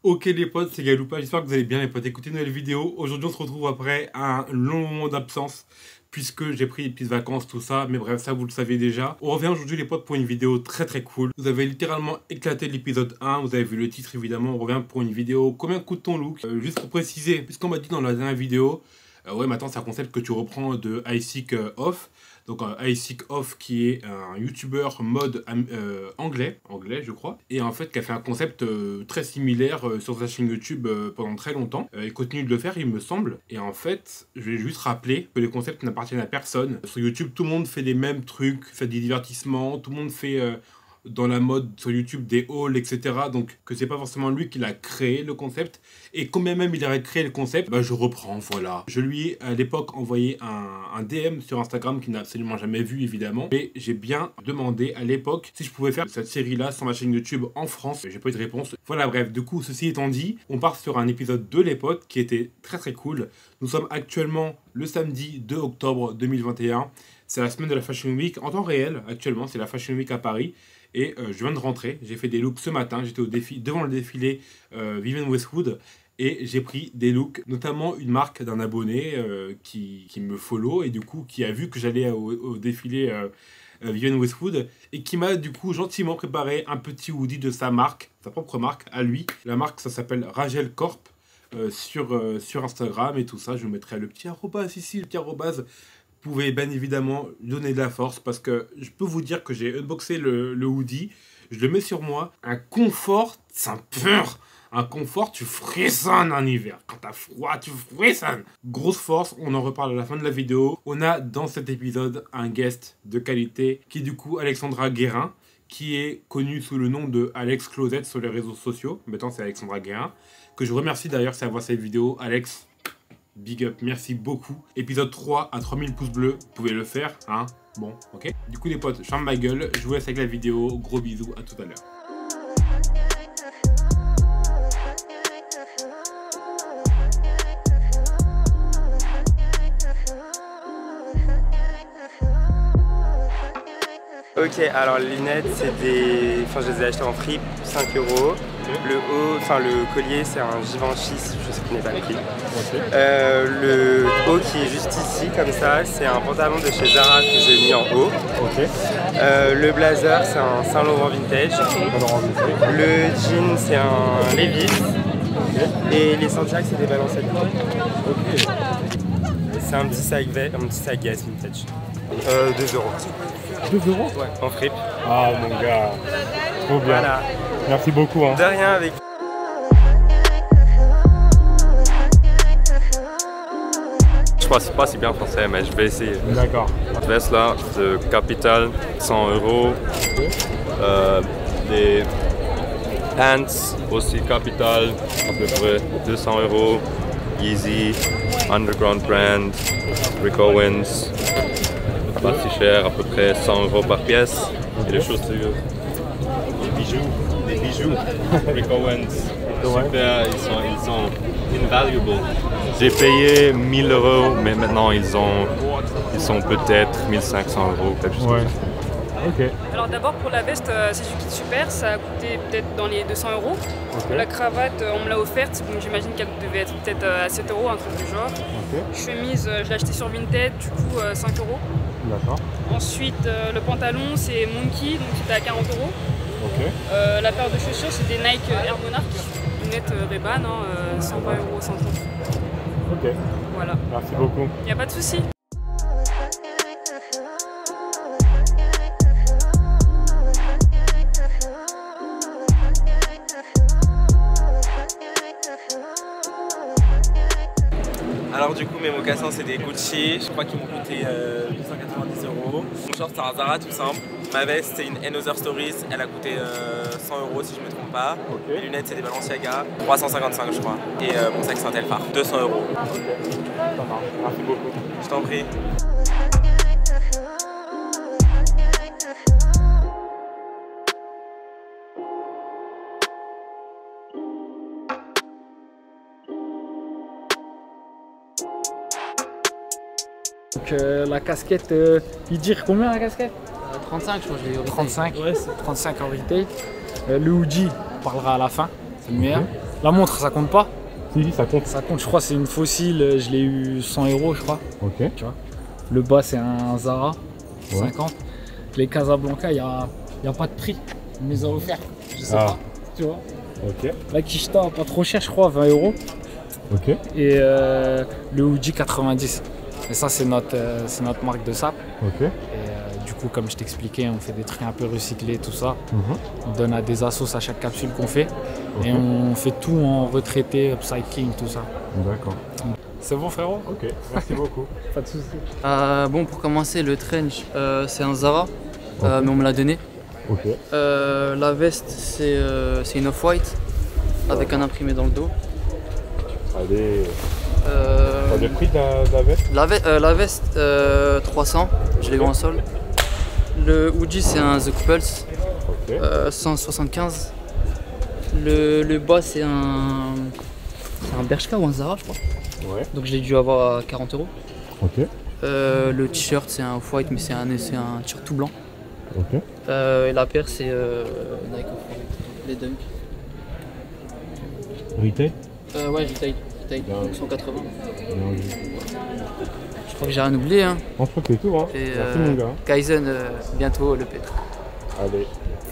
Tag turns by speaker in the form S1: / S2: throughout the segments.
S1: Ok les potes, c'est Galoupa, j'espère que vous allez bien les potes. Écoutez une nouvelle vidéo. Aujourd'hui on se retrouve après un long moment d'absence puisque j'ai pris des petites vacances, tout ça. Mais bref, ça vous le savez déjà. On revient aujourd'hui les potes pour une vidéo très cool. Vous avez littéralement éclaté l'épisode 1, vous avez vu le titre évidemment. On revient pour une vidéo combien coûte ton look. Juste pour préciser, puisqu'on m'a dit dans la dernière vidéo, ouais maintenant c'est un concept que tu reprends de iSeek Off. Donc iSeek Off qui est un youtubeur mode anglais je crois, et en fait qui a fait un concept très similaire sur sa chaîne YouTube pendant très longtemps. Il continue de le faire il me semble, et en fait je vais juste rappeler que les concepts n'appartiennent à personne. Sur YouTube tout le monde fait les mêmes trucs, fait des divertissements, tout le monde fait dans la mode sur YouTube des hauls, etc. Donc que c'est pas forcément lui qui l'a créé le concept. Et combien même il aurait créé le concept, bah je reprends, voilà. Je lui ai à l'époque envoyé un DM sur Instagram qu'il n'a absolument jamais vu évidemment. Mais j'ai bien demandé à l'époque si je pouvais faire cette série-là sur ma chaîne YouTube en France. J'ai pas eu de réponse. Voilà bref, du coup ceci étant dit, on part sur un épisode 2 les potes qui était très cool. Nous sommes actuellement le samedi 2 octobre 2021. C'est la semaine de la Fashion Week en temps réel actuellement, c'est la Fashion Week à Paris. Et je viens de rentrer, j'ai fait des looks ce matin, j'étais devant le défilé Vivienne Westwood et j'ai pris des looks, notamment une marque d'un abonné qui me follow et du coup qui a vu que j'allais au défilé Vivienne Westwood et qui m'a du coup gentiment préparé un petit hoodie de sa marque, sa propre marque à lui. La marque ça s'appelle Ragel Corp sur Instagram et tout ça, je vous mettrai le petit arrobas ici, le petit arrobas. Vous pouvez bien évidemment donner de la force parce que je peux vous dire que j'ai unboxé le hoodie, je le mets sur moi, un confort, ça peur. Un confort, tu frissonnes en hiver. Quand t'as froid, tu frissonnes. Grosse force, on en reparle à la fin de la vidéo. On a dans cet épisode un guest de qualité qui est du coup Alexandra Guérin, qui est connue sous le nom de Alex Closet sur les réseaux sociaux. Maintenant c'est Alexandra Guérin, que je remercie d'ailleurs si elle voit cette vidéo. Alex, big up, merci beaucoup. Épisode 3 à 3000 pouces bleus, vous pouvez le faire, hein. Bon, ok. Du coup les potes, je ferme ma gueule, je vous laisse avec la vidéo. Gros bisous, à tout à l'heure.
S2: Ok, alors les lunettes, c'est des... Enfin, je les ai achetées en fripe, 5 €. Le haut, enfin le collier, c'est un Givenchy, je sais qu'il n'est pas le prix. Le haut qui est juste ici, comme ça, c'est un pantalon de chez Zara que j'ai mis en haut. Le blazer, c'est un Saint Laurent vintage. Le jean, c'est un Levi's. Et les Santiago, c'est des Balenciaga. C'est un petit sac Guess vintage. 2 €.
S3: 2 €?
S2: Ouais, en fripe.
S3: Ah mon gars, trop bien. Voilà. Merci beaucoup. Hein.
S2: De rien avec.
S4: Je pense pas si bien français, mais je vais essayer.
S3: D'accord.
S4: Cette veste là, de Capital, 100 €. Des pants aussi Capital, à peu près 200 €. Yeezy, Underground Brand, Rick Owens. Pas si cher, à peu près 100 € par pièce. Et les chaussures, des bijoux, Rick Owens, super, ils sont invaluable. J'ai payé 1000 €, mais maintenant ils sont peut-être 1500 €, quelque chose comme ça.
S3: Ok.
S5: Alors d'abord pour la veste, c'est du kit super, ça a coûté peut-être dans les 200 €. La cravate, on me l'a offerte, donc j'imagine qu'elle devait être peut-être à 7 €, un truc du genre. Chemise, je l'ai acheté sur Vinted, du coup 5 €. D'accord. Ensuite, le pantalon, c'est Monkey, donc c'était à 40 €. La paire de chaussures, c'est des Nike Air Monarch, lunettes Ray-Ban, 120 €, 130 €.
S3: Ok.
S5: Voilà.
S3: Merci beaucoup.
S5: Il n'y a pas de souci.
S2: Alors du coup mes mocassins c'est des Gucci, je crois qu'ils m'ont coûté 290 €. Mon short c'est un Zara tout simple. Ma veste c'est une Another Stories, elle a coûté 100 € si je me trompe pas. Les lunettes c'est des Balenciaga, 355 je crois. Et mon sac c'est un Telfar, 200 €.
S3: Ça marche, merci beaucoup.
S2: Je t'en prie.
S6: Donc la casquette, il dit combien la casquette
S7: 35 je crois que je l'ai eu.
S6: 35, ouais, c'est 35 en retail. Le hoodie, on parlera à la fin, c'est le meilleur. La montre, ça compte pas?
S3: Si, ça compte.
S6: Ça compte, je crois, c'est une fossile, je l'ai eu 100 €, je crois.
S3: Ok.
S6: Tu vois. Le bas, c'est un Zara,
S3: Ouais.
S6: 50. Les Casablanca, il n'y a pas de prix. Ils me les ont offerts, je sais pas. Tu vois.
S3: Ok.
S6: La Kishta, pas trop cher, je crois, 20 €.
S3: Ok.
S6: Et le Hoodie, 90. Et ça, c'est notre marque de sap.
S3: Ok.
S6: Et du coup, comme je t'expliquais, on fait des trucs un peu recyclés, tout ça. On donne à des assos à chaque capsule qu'on fait.
S3: Ok.
S6: Et on fait tout en retraité, upcycling, tout ça.
S3: D'accord.
S6: C'est bon, frérot?
S3: Ok, merci beaucoup.
S6: Pas de soucis.
S7: Bon, pour commencer, le trench, c'est un Zara, mais on me l'a donné.
S3: Ok.
S7: La veste, c'est une off-white, avec un imprimé dans le dos.
S3: Allez. T'as le prix de la veste?
S7: La veste, 300, je l'ai eu en sol. Le hoodie, c'est un The Pulse,
S3: Ok.
S7: 175. Le bas, c'est un Bershka ou un Zara, je crois.
S3: Ouais.
S7: Donc je l'ai dû avoir à 40 €.
S3: Ok.
S7: Le t-shirt, c'est un off-white, mais c'est un t-shirt tout blanc.
S3: Ok.
S7: Et la paire, c'est Nike Off-White, les Dunk.
S3: Retail?
S7: Ouais, retail,
S3: Bien.
S7: donc 180.
S3: Bien vu.
S7: Je crois que j'ai rien oublié. Hein.
S3: On se croit que c'est tout, hein.
S7: Et
S3: Merci mon gars.
S7: Kaizen, bientôt le P.
S3: Allez.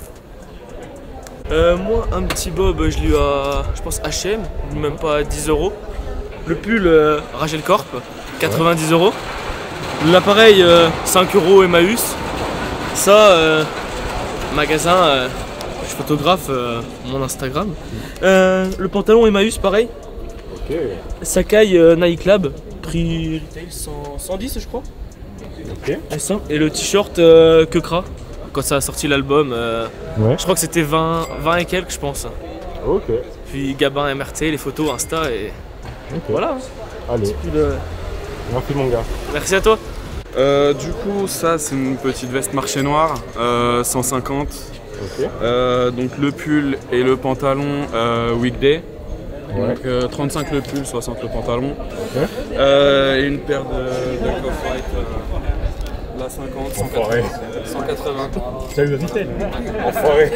S8: Moi, un petit bob, je l'ai eu à, je pense, H&M, même pas à 10 €. Le pull, Ragel Corp, 90 €. L'appareil, 5 € Emmaüs. Ça, magasin, je photographe mon Instagram. Le pantalon Emmaüs, pareil.
S3: Ok.
S8: Sakai Nike Lab, prix retail 110, je crois.
S3: Ok.
S8: Et le t-shirt Kekra, quand ça a sorti l'album,
S3: Ouais.
S8: je crois que c'était 20 et quelques, je pense.
S3: Ok.
S8: Puis Gabin MRT, les photos Insta et
S3: Ok.
S8: voilà.
S3: Allez.
S8: Puis le-
S3: Merci mon gars.
S8: Merci à toi.
S9: Du coup, ça c'est une petite veste marché noir, 150.
S3: Ok.
S9: Donc le pull et le pantalon weekday.
S3: Ouais.
S9: Donc 35 le pull, 60 le pantalon.
S3: Ok.
S9: Et une paire de Off-White, la 50, 180.
S3: Enfoiré.
S9: 180.
S3: T'as eu le retail? Enfoiré.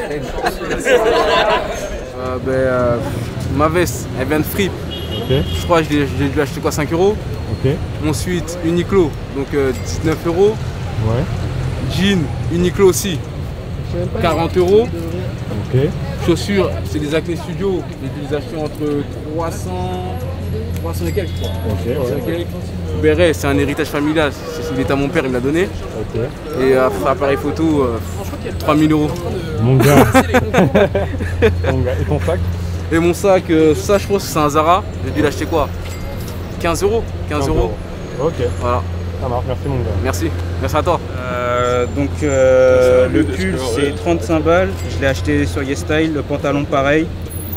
S10: Ma veste, elle vient de Fripp.
S3: Ok.
S10: Je crois que j'ai dû acheter quoi, 5 €.
S3: Ok.
S10: Ensuite, Uniqlo, donc 19 €.
S3: Ouais.
S10: Jean, Uniqlo aussi, 40 €.
S3: Ok.
S10: Chaussures, c'est des Acne Studio. J'ai dû les acheter entre 300 et quelques, je crois.
S3: Ok.
S10: 300
S3: Ouais.
S10: et quelques. Béret, c'est un héritage familial. Il est à mon père, il me l'a donné.
S3: Ok.
S10: Et appareil photo, 3000 €.
S3: Mon gars. Mon gars. Et ton sac?
S10: Et mon sac, ça je pense que c'est un Zara. J'ai dû l'acheter quoi, 15 €. 15 €.
S3: Ok.
S10: Voilà.
S3: Ça marche. Merci mon gars.
S10: Merci. Merci à toi.
S11: Le pull c'est 35 balles, je l'ai acheté sur YesStyle, le pantalon pareil.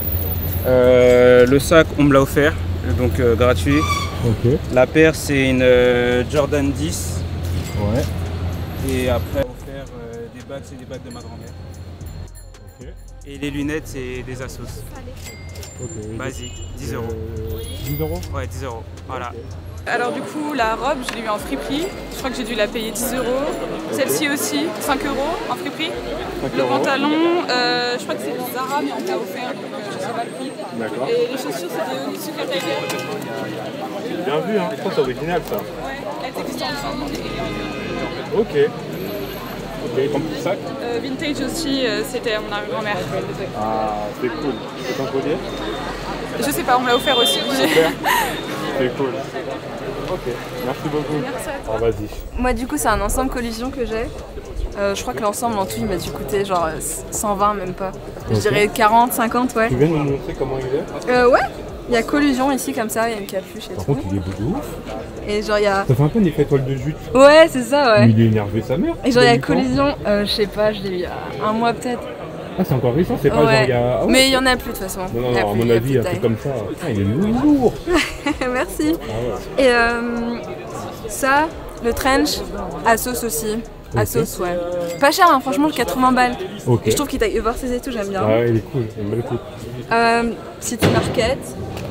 S11: Le sac on me l'a offert, donc gratuit.
S3: Ok.
S11: La paire c'est une Jordan 10.
S3: Ouais.
S11: Et après offert des bagues, c'est des bagues de ma grand-mère.
S3: Ok.
S11: Et les lunettes c'est des Asos.
S3: Ok.
S11: Basique, 10 €.
S3: 10 €?
S11: Ouais, 10 €. Voilà.
S5: Alors du coup, la robe, je l'ai eu en friperie. Je crois que j'ai dû la payer 10 €. Celle-ci aussi, 5 € en friperie. Le pantalon, je crois que c'est Zara, mais on me l'a offert, donc je sais pas le prix.
S3: D'accord.
S5: Et les chaussures, c'était Onitsuka Tiger.
S3: Bien vu, hein. Je crois que c'est original ça.
S5: Ouais, elles existent ensemble.
S3: Ok. Ok. Et ton petit sac?
S5: Vintage aussi, c'était à mon arrière-grand-mère.
S3: Ah, c'est cool. C'est ton collier?
S5: Je sais pas, on me l'a offert aussi.
S3: Super. C'est cool. Ok, merci beaucoup.
S5: Merci à toi.
S3: Alors vas-y.
S12: Moi du coup c'est un ensemble collision que j'ai. Je crois que l'ensemble en tout il m'a dû coûter genre 120 même pas. Je
S3: Ok.
S12: dirais 40, 50 ouais.
S3: Tu viens de nous montrer comment il est?
S12: Ouais, il y a collision ici comme ça, il y a une capuche et
S3: Par
S12: tout.
S3: contre il est beau de ouf.
S12: Et genre il y a...
S3: Ça fait un peu un effet toile de jute.
S12: Ouais c'est ça ouais.
S3: Mais il est énervé sa mère.
S12: Et genre il y a
S3: depuis quand?
S12: collision, je sais pas, je l'ai eu il y a un mois peut-être.
S3: Ah c'est encore récent, c'est pas
S12: Ouais.
S3: genre il y a... Ah ouais.
S12: Mais il y en a plus de toute façon.
S3: Non,
S12: Il y a
S3: non, à
S12: plus,
S3: mon
S12: il y a
S3: avis,
S12: plus
S3: un
S12: de
S3: truc
S12: taille.
S3: comme ça. Putain, il est lourd.
S12: Merci.
S3: Ah ouais.
S12: Et ça, le trench, Asos aussi. Asos ouais. Pas cher hein, franchement 80 balles.
S3: Ok.
S12: Et je trouve qu'il taille oversize et tout, j'aime bien.
S3: Ah ouais, il est cool, il me le coup.
S12: City Market.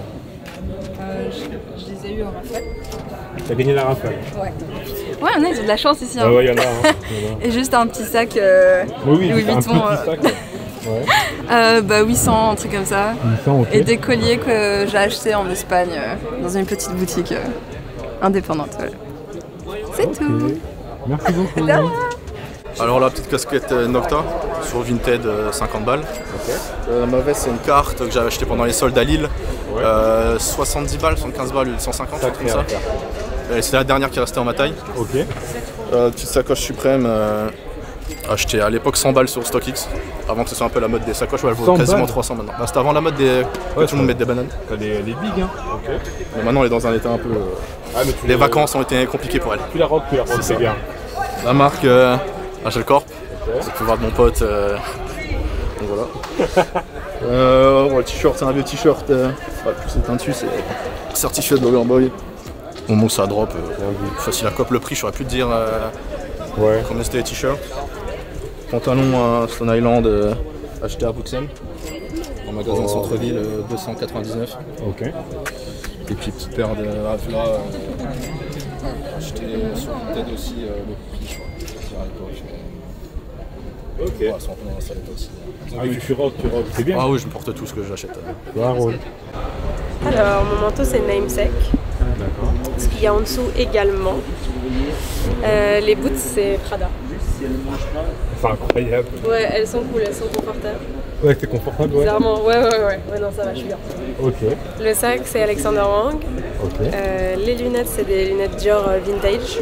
S12: Je les ai eu en rafale.
S3: T'as gagné la rafale.
S12: Ouais. Ouais, ils ont de la chance ici. Hein.
S3: Ah ouais, il y en a. Hein. Il y en a.
S12: Et juste un petit sac
S3: Oui,
S12: Louis
S3: c'est un
S12: Vuitton.
S3: petit sac. Ouais.
S12: Bah 800, un truc comme ça.
S3: 800, ok.
S12: Et des colliers que j'ai achetés en Espagne dans une petite boutique indépendante. Voilà. C'est tout.
S3: Merci beaucoup.
S13: Alors la petite casquette Nocta sur Vinted 50 balles. Ma veste c'est une carte que j'avais achetée pendant les soldes à Lille. 70 balles, 75 balles, 150, comme ça. C'est la dernière qui est restée en ma taille. Petite sacoche suprême achetée à l'époque 100 balles sur StockX. Avant que ce soit un peu la mode des sacoches, elle vaut quasiment 300 maintenant. Bah, c'était avant la mode que tout le monde mette des bananes.
S3: Les big, hein.
S13: Mais maintenant elle est dans un état un peu... les vacances ont été compliquées pour elle.
S3: Tu la rock, c'est bien.
S13: La marque Rachel Corp. Vous pouvez voir de mon pote. Donc voilà. Le t-shirt, c'est un vieux t-shirt. C'est un dessus, c'est certifié de Lover Boy. Au moment où ça drop, facile à cop le prix, je saurais plus te dire combien c'était les t-shirts. Pantalon Stone Island acheté à Bruxelles, en magasin centre-ville, 299.
S3: Ok.
S13: Et puis petite paire de Avla acheté sur Vinted aussi, le prix, je crois, à l'époque.
S3: Ok.
S13: Elles sont un peu dans la salette aussi.
S3: Tu rock, c'est bien.
S13: Ah oui, je me porte tout ce que j'achète.
S14: Alors, mon manteau c'est Namesake.
S3: D'accord.
S14: Ce qu'il y a en dessous également. Les boots c'est Prada.
S3: C'est incroyable.
S14: Ouais, elles sont cool, elles sont confortables.
S3: Ouais, c'est confortable, ouais.
S14: Bizarrement, ouais, non, ça va, je suis bien.
S3: Ok.
S14: Le sac c'est Alexander Wang.
S3: Ok.
S14: Les lunettes c'est des lunettes Dior vintage.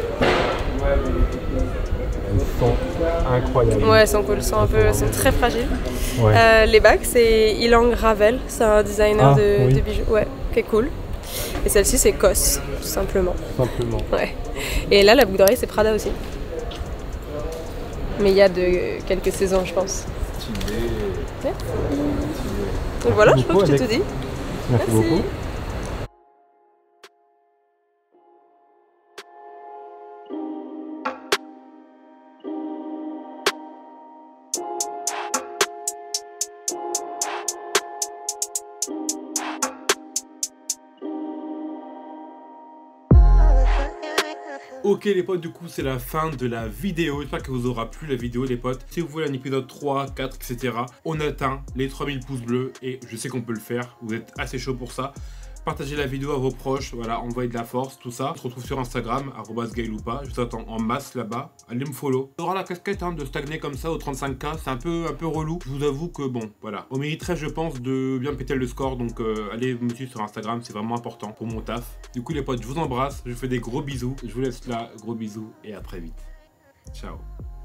S3: Elles sont incroyables.
S14: Ouais, elles sont cool, sont très fragiles.
S3: Ouais.
S14: Les bagues c'est Ilang Ravel, c'est un designer de bijoux, qui est cool. Et celle-ci c'est Cos, tout simplement. Ouais. Et là la boucle d'oreille c'est Prada aussi. Mais il y a de quelques saisons je pense. Merci. Donc voilà, je crois que j'ai tout dit.
S3: Merci beaucoup.
S1: Ok les potes, du coup c'est la fin de la vidéo, j'espère que vous aura plu la vidéo les potes. Si vous voulez un épisode 3, 4, etc. On atteint les 3000 pouces bleus et je sais qu'on peut le faire, vous êtes assez chaud pour ça. Partagez la vidéo à vos proches, voilà, envoyez de la force, tout ça. On se retrouve sur Instagram, @gayloupa. Je vous attends en masse là-bas. Allez me follow. On aura la casquette de stagner comme ça au 35K, c'est un peu relou. Je vous avoue que bon, voilà. On mériterait, je pense, de bien péter le score. Donc allez me suivre sur Instagram, c'est vraiment important pour mon taf. Du coup les potes, je vous embrasse, je vous fais des gros bisous. Je vous laisse là, gros bisous et à très vite. Ciao.